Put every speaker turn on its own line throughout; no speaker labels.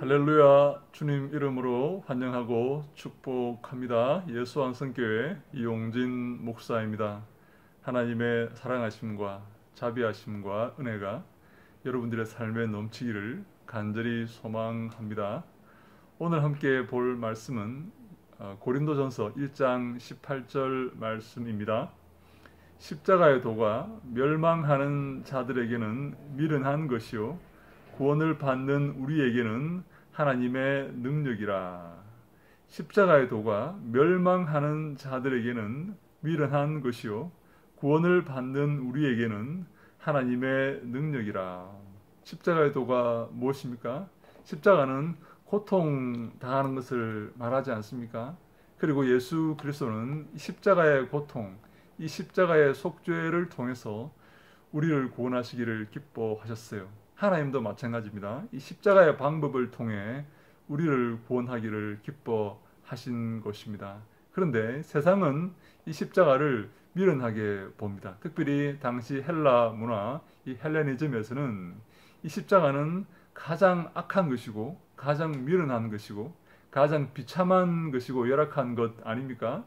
할렐루야. 주님 이름으로 환영하고 축복합니다. 예수안성교회 이용진 목사입니다. 하나님의 사랑하심과 자비하심과 은혜가 여러분들의 삶에 넘치기를 간절히 소망합니다. 오늘 함께 볼 말씀은 고린도전서 1장 18절 말씀입니다. 십자가의 도가 멸망하는 자들에게는 미련한 것이요 구원을 받는 우리에게는 하나님의 능력이라. 십자가의 도가 멸망하는 자들에게는 미련한 것이요 구원을 받는 우리에게는 하나님의 능력이라. 십자가의 도가 무엇입니까? 십자가는 고통 당하는 것을 말하지 않습니까? 그리고 예수 그리스도는 십자가의 고통, 이 십자가의 속죄를 통해서 우리를 구원하시기를 기뻐하셨어요. 하나님도 마찬가지입니다. 이 십자가의 방법을 통해 우리를 구원하기를 기뻐하신 것입니다. 그런데 세상은 이 십자가를 미련하게 봅니다. 특별히 당시 헬라 문화, 이 헬레니즘에서는 이 십자가는 가장 악한 것이고 가장 미련한 것이고 가장 비참한 것이고 열악한 것 아닙니까?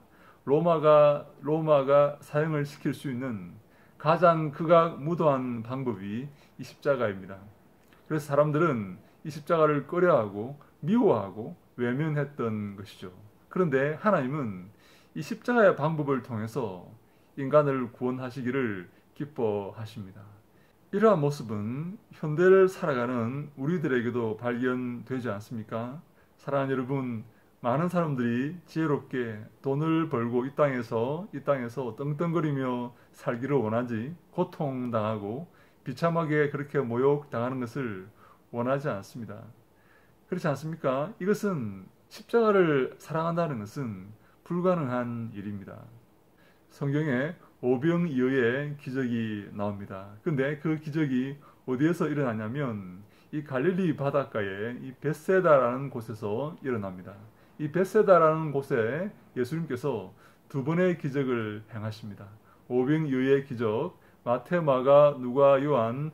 로마가 사형을 시킬 수 있는 가장 극악무도한 방법이 이 십자가입니다. 그래서 사람들은 이 십자가를 꺼려하고 미워하고 외면했던 것이죠. 그런데 하나님은 이 십자가의 방법을 통해서 인간을 구원하시기를 기뻐하십니다. 이러한 모습은 현대를 살아가는 우리들에게도 발견되지 않습니까? 사랑하는 여러분, 많은 사람들이 지혜롭게 돈을 벌고 이 땅에서 떵떵거리며 살기를 원하지 고통당하고 비참하게 그렇게 모욕당하는 것을 원하지 않습니다. 그렇지 않습니까? 이것은 십자가를 사랑한다는 것은 불가능한 일입니다. 성경에 오병이어의 기적이 나옵니다. 그런데 그 기적이 어디에서 일어나냐면 이 갈릴리 바닷가에 이 벳세다라는 곳에서 일어납니다. 이 벳세다라는 곳에 예수님께서 두 번의 기적을 행하십니다. 오병이어의 기적, 마태, 마가, 누가, 요한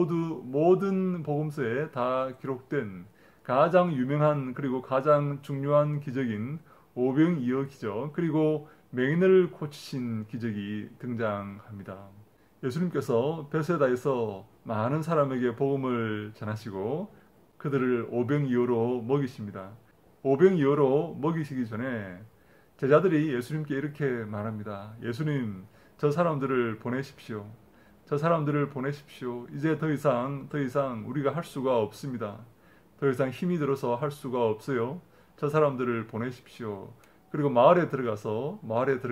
모든 복음서에 다 기록된 가장 유명한 그리고 가장 중요한 기적인 오병이어 기적, 그리고 맹인을 고치신 기적이 등장합니다. 예수님께서 벳세다에서 많은 사람에게 복음을 전하시고 그들을 오병이어로 먹이십니다. 오병이어로 먹이시기 전에 제자들이 예수님께 이렇게 말합니다. 예수님, 저 사람들을 보내십시오. 저 사람들을 보내십시오. 이제 더 이상 우리가 할 수가 없습니다. 더 이상 힘이 들어서 할 수가 없어요. 저 사람들을 보내십시오. 그리고 마을에 들어가서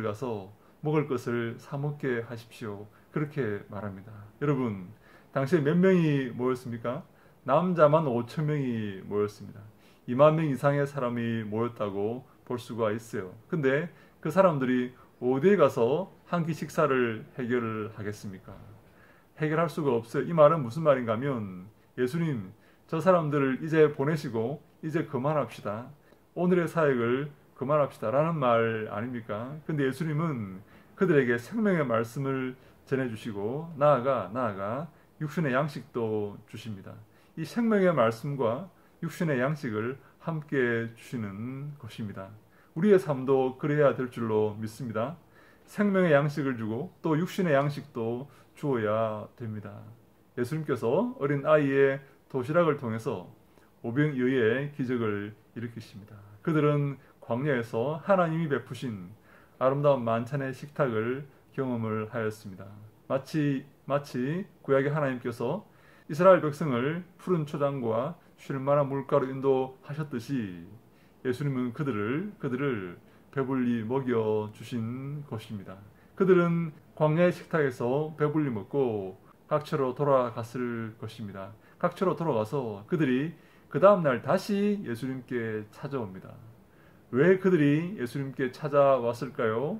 먹을 것을 사 먹게 하십시오. 그렇게 말합니다. 여러분, 당시에 몇 명이 모였습니까? 남자만 5천 명이 모였습니다. 2만 명 이상의 사람이 모였다고 볼 수가 있어요. 근데 그 사람들이 어디에 가서 한 끼 식사를 해결을 하겠습니까? 해결할 수가 없어요. 이 말은 무슨 말인가 하면 예수님, 저 사람들을 이제 보내시고 이제 그만합시다. 오늘의 사역을 그만합시다 라는 말 아닙니까? 근데 예수님은 그들에게 생명의 말씀을 전해주시고 나아가 육신의 양식도 주십니다. 이 생명의 말씀과 육신의 양식을 함께 주시는 것입니다. 우리의 삶도 그래야 될 줄로 믿습니다. 생명의 양식을 주고 또 육신의 양식도 주어야 됩니다. 예수님께서 어린 아이의 도시락을 통해서 오병이어의 기적을 일으키십니다. 그들은 광야에서 하나님이 베푸신 아름다운 만찬의 식탁을 경험을 하였습니다. 마치 구약의 하나님께서 이스라엘 백성을 푸른 초장과 쉴만한 물가로 인도하셨듯이 예수님은 그들을 배불리 먹여 주신 것입니다. 그들은 광야의 식탁에서 배불리 먹고 각처로 돌아갔을 것입니다. 각처로 돌아가서 그들이 그 다음날 다시 예수님께 찾아옵니다. 왜 그들이 예수님께 찾아왔을까요?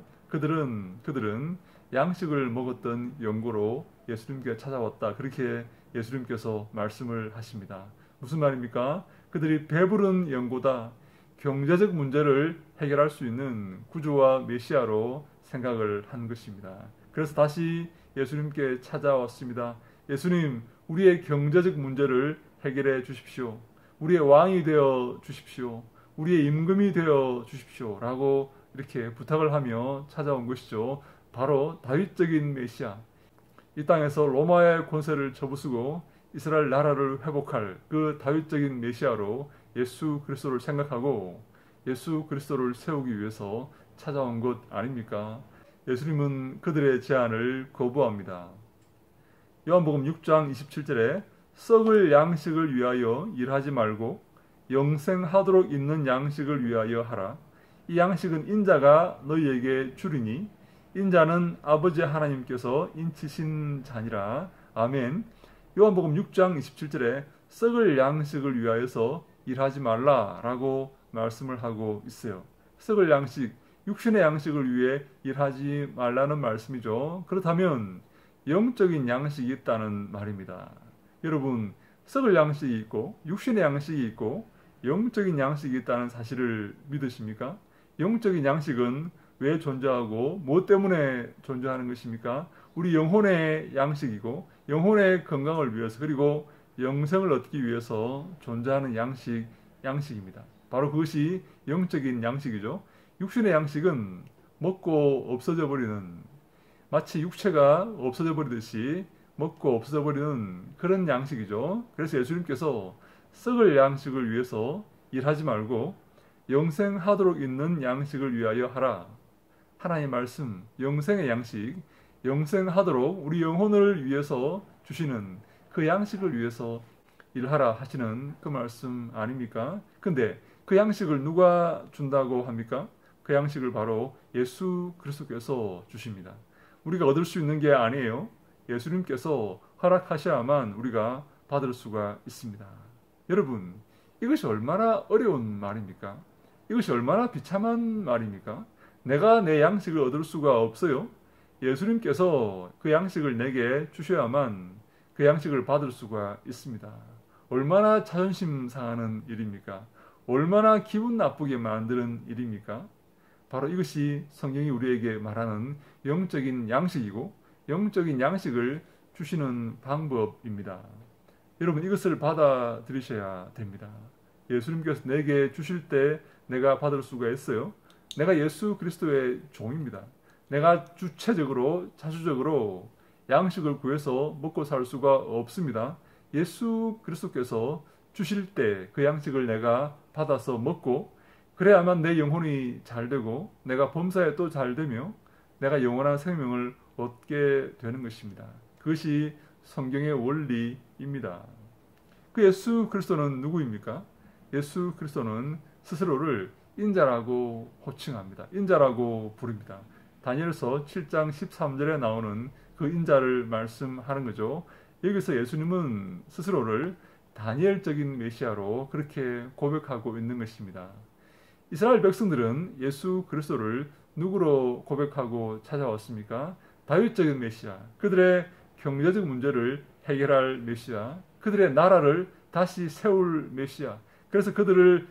그들은 양식을 먹었던 연고로 예수님께 찾아왔다. 그렇게 예수님께서 말씀을 하십니다. 무슨 말입니까? 그들이 배부른 연고다. 경제적 문제를 해결할 수 있는 구주와 메시아로 생각을 한 것입니다. 그래서 다시 예수님께 찾아왔습니다. 예수님, 우리의 경제적 문제를 해결해 주십시오. 우리의 왕이 되어 주십시오. 우리의 임금이 되어 주십시오. 라고 이렇게 부탁을 하며 찾아온 것이죠. 바로 다윗적인 메시아. 이 땅에서 로마의 권세를 접으시고 이스라엘 나라를 회복할 그 다윗적인 메시아로 예수 그리스도를 생각하고 예수 그리스도를 세우기 위해서 찾아온 것 아닙니까? 예수님은 그들의 제안을 거부합니다. 요한복음 6장 27절에 썩을 양식을 위하여 일하지 말고 영생하도록 있는 양식을 위하여 하라. 이 양식은 인자가 너희에게 주리니 인자는 아버지 하나님께서 인치신 자니라. 아멘. 요한복음 6장 27절에 썩을 양식을 위하여서 일하지 말라라고 말씀을 하고 있어요. 썩을 양식, 육신의 양식을 위해 일하지 말라는 말씀이죠. 그렇다면 영적인 양식이 있다는 말입니다. 여러분, 썩을 양식이 있고 육신의 양식이 있고 영적인 양식이 있다는 사실을 믿으십니까? 영적인 양식은 왜 존재하고 무엇 때문에 존재하는 것입니까? 우리 영혼의 양식이고 영혼의 건강을 위해서 그리고 영생을 얻기 위해서 존재하는 양식입니다. 바로 그것이 영적인 양식이죠. 육신의 양식은 먹고 없어져 버리는, 마치 육체가 없어져 버리듯이 먹고 없어져 버리는 그런 양식이죠. 그래서 예수님께서 썩을 양식을 위해서 일하지 말고 영생하도록 있는 양식을 위하여 하라. 하나님의 말씀, 영생의 양식, 영생하도록 우리 영혼을 위해서 주시는 그 양식을 위해서 일하라 하시는 그 말씀 아닙니까? 근데 그 양식을 누가 준다고 합니까? 그 양식을 바로 예수 그리스도께서 주십니다. 우리가 얻을 수 있는 게 아니에요. 예수님께서 허락하셔야만 우리가 받을 수가 있습니다. 여러분, 이것이 얼마나 어려운 말입니까? 이것이 얼마나 비참한 말입니까? 내가 내 양식을 얻을 수가 없어요. 예수님께서 그 양식을 내게 주셔야만 그 양식을 받을 수가 있습니다. 얼마나 자존심 상하는 일입니까? 얼마나 기분 나쁘게 만드는 일입니까? 바로 이것이 성경이 우리에게 말하는 영적인 양식이고 영적인 양식을 주시는 방법입니다. 여러분, 이것을 받아들이셔야 됩니다. 예수님께서 내게 주실 때 내가 받을 수가 있어요. 내가 예수 그리스도의 종입니다. 내가 주체적으로 자주적으로 양식을 구해서 먹고 살 수가 없습니다. 예수 그리스도께서 주실 때 그 양식을 내가 받아서 먹고 그래야만 내 영혼이 잘 되고 내가 범사에 또 잘 되며 내가 영원한 생명을 얻게 되는 것입니다. 그것이 성경의 원리입니다. 그 예수 그리스도는 누구입니까? 예수 그리스도는 스스로를 인자라고 호칭합니다. 인자라고 부릅니다. 다니엘서 7장 13절에 나오는 그 인자를 말씀하는 거죠. 여기서 예수님은 스스로를 다니엘적인 메시아로 그렇게 고백하고 있는 것입니다. 이스라엘 백성들은 예수 그리스도를 누구로 고백하고 찾아왔습니까? 다윗적인 메시아, 그들의 경제적 문제를 해결할 메시아, 그들의 나라를 다시 세울 메시아, 그래서 그들을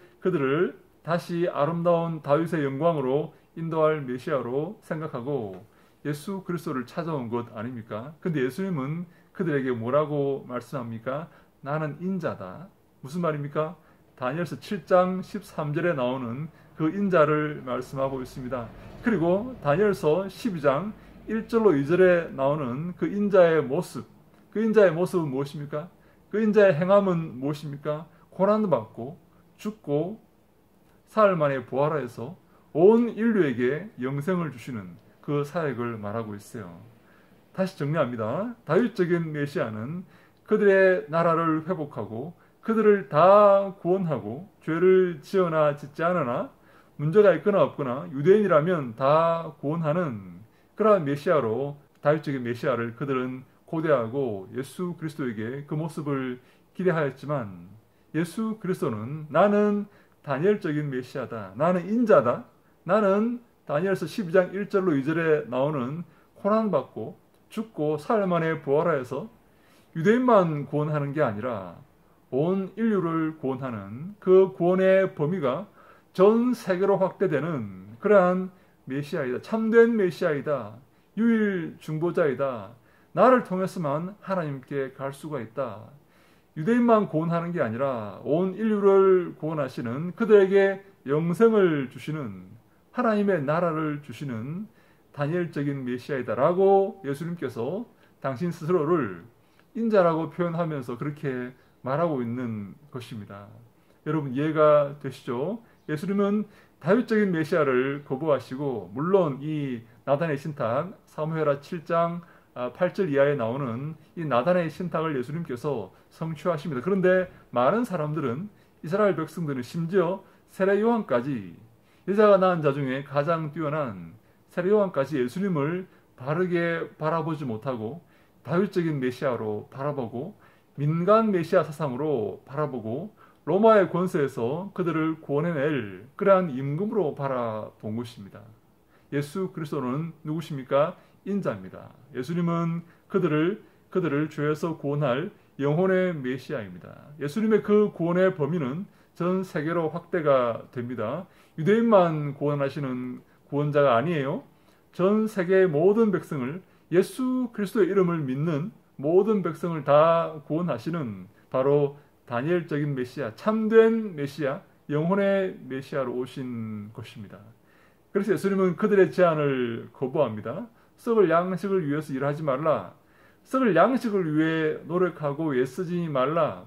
다시 아름다운 다윗의 영광으로 인도할 메시아로 생각하고 예수 그리스도를 찾아온 것 아닙니까? 근데 예수님은 그들에게 뭐라고 말씀합니까? 나는 인자다. 무슨 말입니까? 다니엘서 7장 13절에 나오는 그 인자를 말씀하고 있습니다. 그리고 다니엘서 12장 1절로 2절에 나오는 그 인자의 모습, 그 인자의 모습은 무엇입니까? 그 인자의 행함은 무엇입니까? 고난받고 죽고 사흘 만에 부활하여서 온 인류에게 영생을 주시는 그 사역을 말하고 있어요. 다시 정리합니다. 다윗적인 메시아는 그들의 나라를 회복하고 그들을 다 구원하고 죄를 지어나 짓지 않으나 문제가 있거나 없거나 유대인이라면 다 구원하는 그러한 메시아로 다윗적인 메시아를 그들은 고대하고 예수 그리스도에게 그 모습을 기대하였지만 예수 그리스도는 나는 다니엘적인 메시아다. 나는 인자다. 나는 다니엘서 12장 1절로 2절에 나오는 고난받고 죽고 사흘 만에 부활하여서 유대인만 구원하는 게 아니라 온 인류를 구원하는 그 구원의 범위가 전 세계로 확대되는 그러한 메시아이다. 참된 메시아이다. 유일 중보자이다. 나를 통해서만 하나님께 갈 수가 있다. 유대인만 구원하는 게 아니라 온 인류를 구원하시는, 그들에게 영생을 주시는, 하나님의 나라를 주시는 다니엘적인 메시아이다라고 예수님께서 당신 스스로를 인자라고 표현하면서 그렇게 말하고 있는 것입니다. 여러분 이해가 되시죠? 예수님은 다윗적인 메시아를 거부하시고, 물론 이 나단의 신탁, 사무엘하 7장 8절 이하에 나오는 이 나단의 신탁을 예수님께서 성취하십니다. 그런데 많은 사람들은, 이스라엘 백성들은, 심지어 세례 요한까지, 여자가 낳은 자 중에 가장 뛰어난 세례 요한까지 예수님을 바르게 바라보지 못하고 다윗적인 메시아로 바라보고 민간 메시아 사상으로 바라보고 로마의 권세에서 그들을 구원해낼 그러한 임금으로 바라본 것입니다. 예수 그리스도는 누구십니까? 인자입니다. 예수님은 그들을 죄에서 구원할 영혼의 메시아입니다. 예수님의 그 구원의 범위는 전 세계로 확대가 됩니다. 유대인만 구원하시는 구원자가 아니에요. 전 세계의 모든 백성을, 예수 그리스도의 이름을 믿는 모든 백성을 다 구원하시는 바로 다니엘적인 메시아, 참된 메시아, 영혼의 메시아로 오신 것입니다. 그래서 예수님은 그들의 제안을 거부합니다. 썩을 양식을 위해서 일하지 말라. 썩을 양식을 위해 노력하고 애쓰지 말라.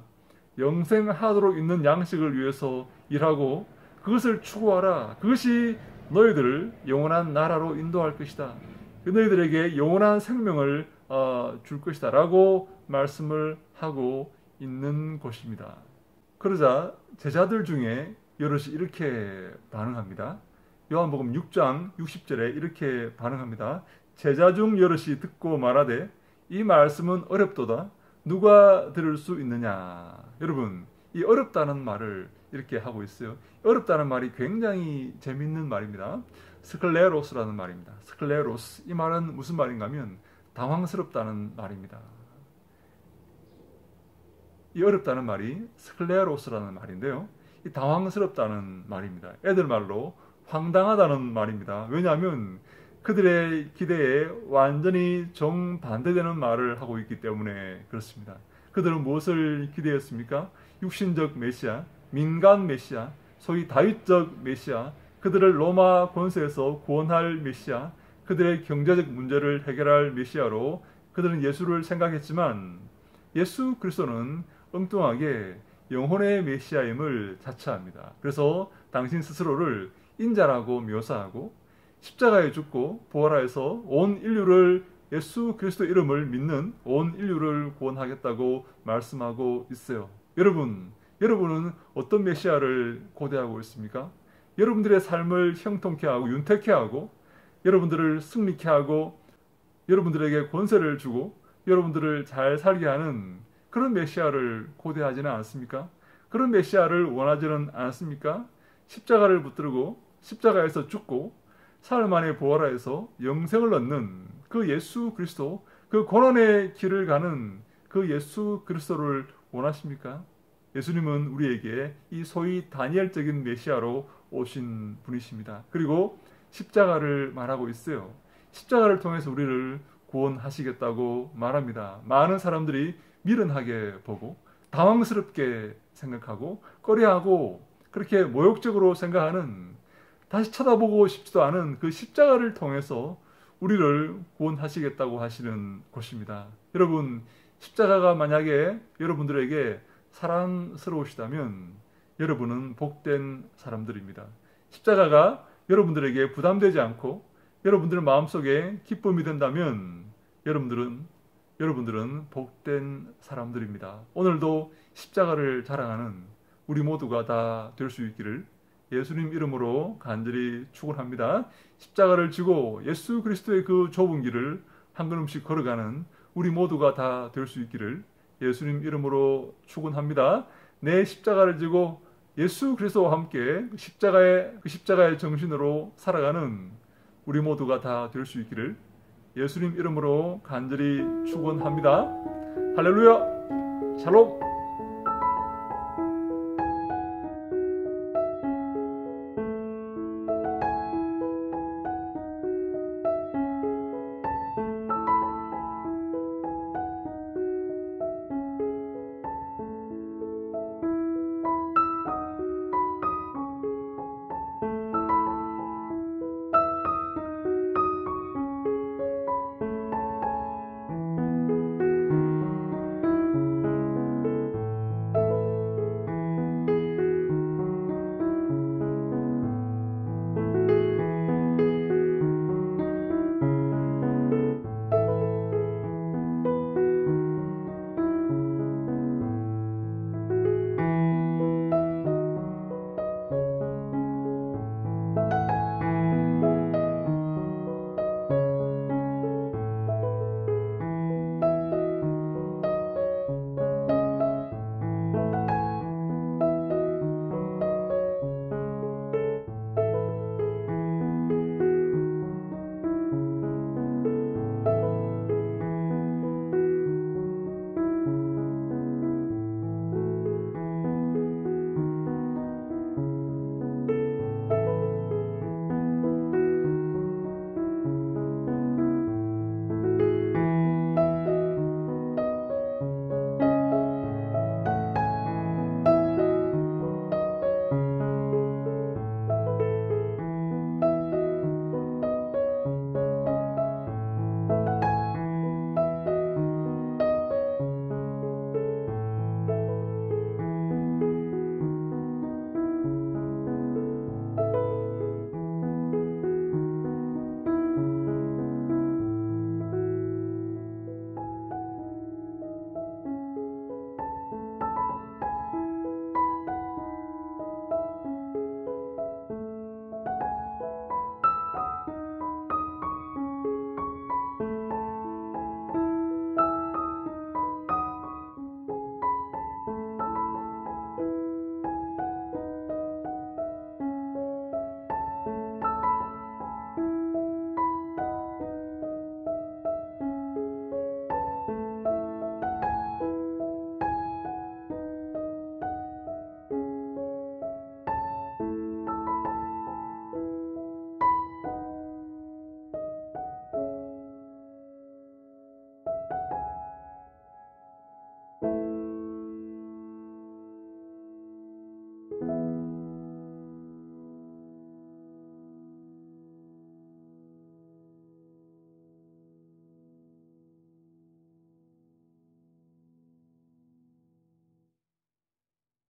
영생하도록 있는 양식을 위해서 일하고 그것을 추구하라. 그것이 너희들을 영원한 나라로 인도할 것이다. 너희들에게 영원한 생명을 줄 것이다 라고 말씀을 하고 있는 것입니다. 그러자 제자들 중에 여럿이 이렇게 반응합니다. 요한복음 6장 60절에 이렇게 반응합니다. 제자 중 여럿이 듣고 말하되 이 말씀은 어렵도다. 누가 들을 수 있느냐. 여러분, 이 어렵다는 말을 이렇게 하고 있어요. 어렵다는 말이 굉장히 재밌는 말입니다. 스클레로스라는 말입니다. 스클레로스. 이 말은 무슨 말인가 하면 당황스럽다는 말입니다. 이 어렵다는 말이 스클레로스라는 말인데요. 이 당황스럽다는 말입니다. 애들 말로 황당하다는 말입니다. 왜냐하면 그들의 기대에 완전히 정반대되는 말을 하고 있기 때문에 그렇습니다. 그들은 무엇을 기대했습니까? 육신적 메시아, 민간 메시아, 소위 다윗적 메시아, 그들을 로마 권세에서 구원할 메시아, 그들의 경제적 문제를 해결할 메시아로 그들은 예수를 생각했지만 예수 그리스도는 엉뚱하게 영혼의 메시아임을 자처합니다. 그래서 당신 스스로를 인자라고 묘사하고 십자가에 죽고 부활하여서 온 인류를, 예수 그리스도 이름을 믿는 온 인류를 구원하겠다고 말씀하고 있어요. 여러분은 어떤 메시아를 고대하고 있습니까? 여러분들의 삶을 형통케 하고 윤택케 하고 여러분들을 승리케 하고 여러분들에게 권세를 주고 여러분들을 잘 살게 하는 그런 메시아를 고대하지는 않습니까? 그런 메시아를 원하지는 않습니까? 십자가를 붙들고 십자가에서 죽고 사흘 만에 부활하여서 영생을 얻는 그 예수 그리스도, 그 고난의 길을 가는 그 예수 그리스도를 원하십니까? 예수님은 우리에게 이 소위 다니엘적인 메시아로 오신 분이십니다. 그리고 십자가를 말하고 있어요. 십자가를 통해서 우리를 구원하시겠다고 말합니다. 많은 사람들이 미련하게 보고 당황스럽게 생각하고 꺼려하고 그렇게 모욕적으로 생각하는, 다시 쳐다보고 싶지도 않은 그 십자가를 통해서 우리를 구원하시겠다고 하시는 것입니다. 여러분, 십자가가 만약에 여러분들에게 사랑스러우시다면 여러분은 복된 사람들입니다. 십자가가 여러분들에게 부담되지 않고 여러분들 마음속에 기쁨이 된다면 여러분들은 복된 사람들입니다. 오늘도 십자가를 자랑하는 우리 모두가 다 될 수 있기를 예수님 이름으로 간절히 축원합니다. 십자가를 지고 예수 그리스도의 그 좁은 길을 한 걸음씩 걸어가는 우리 모두가 다 될 수 있기를 예수님 이름으로 축원합니다. 내 십자가를 지고 예수 그리스도와 함께 십자가의 정신으로 살아가는 우리 모두가 다 될 수 있기를 예수님 이름으로 간절히 축원합니다. 할렐루야. 샬롬.